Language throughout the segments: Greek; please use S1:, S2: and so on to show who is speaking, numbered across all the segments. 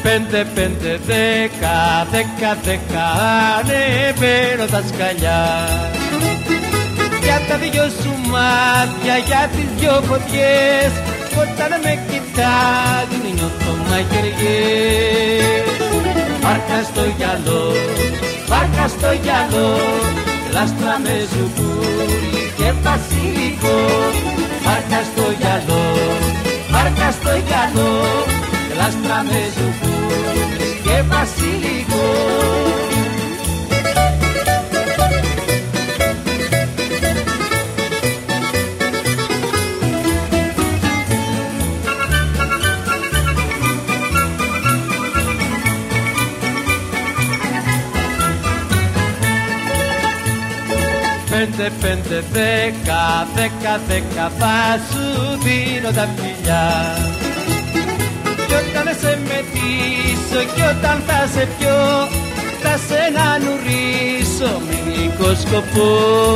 S1: 5, 5, 10, 10, 10 ανεβαίνω τα σκαλιά. Για τα δυο σου μάτια, για τις δυο φωτιές, όταν με κοιτάζουν νιώθω μαχαιριές. Βάρκα στο γυαλό, βάρκα στο γυαλό, λάστρα με ζουγκούρι και βασιλικό. Βάρκα στο γυαλό, βάρκα στο γυαλό, λάστρα με ζουγκούρι και βασιλικό. Πέντε, 10, 10, 10 θα σου δίνω τα φιλιά. Κι όταν σε μετήσω κι όταν θα σε πιω, θα σε νουρίσω με γλυκό σκοπό.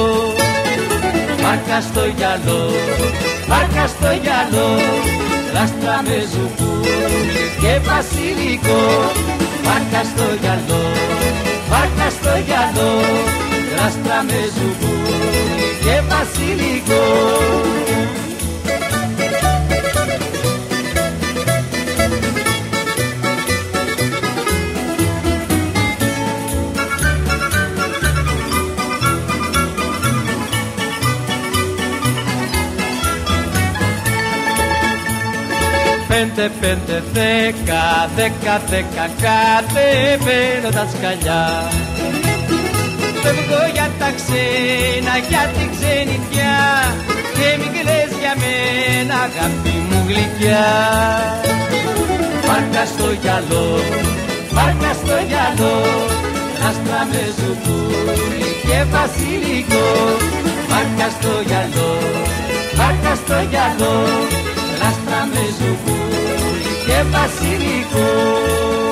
S1: Βάρκα στο γυαλό, βάρκα στο γυαλό, λάστρα με ζουγκούρι και βασιλικό. Βάρκα στο γυαλό, βάρκα στο γυαλό, λάστρα με ζουγκούρι και βασιλικό. Πέντε, 10, 10, 10 κατεβαίνω τα σκαλιά. Φεύγω για τα ξένα, για την ξενιτιά, και μην κλαις για μένα, αγάπη μου γλυκιά. Βάρκα στο γυαλό, βάρκα στο γυαλό, λάστρα με ζουγκούρι και βασιλικό. Βάρκα στο γυαλό, βάρκα στο γυαλό, λάστρα με ζουγκούρι και βασιλικό.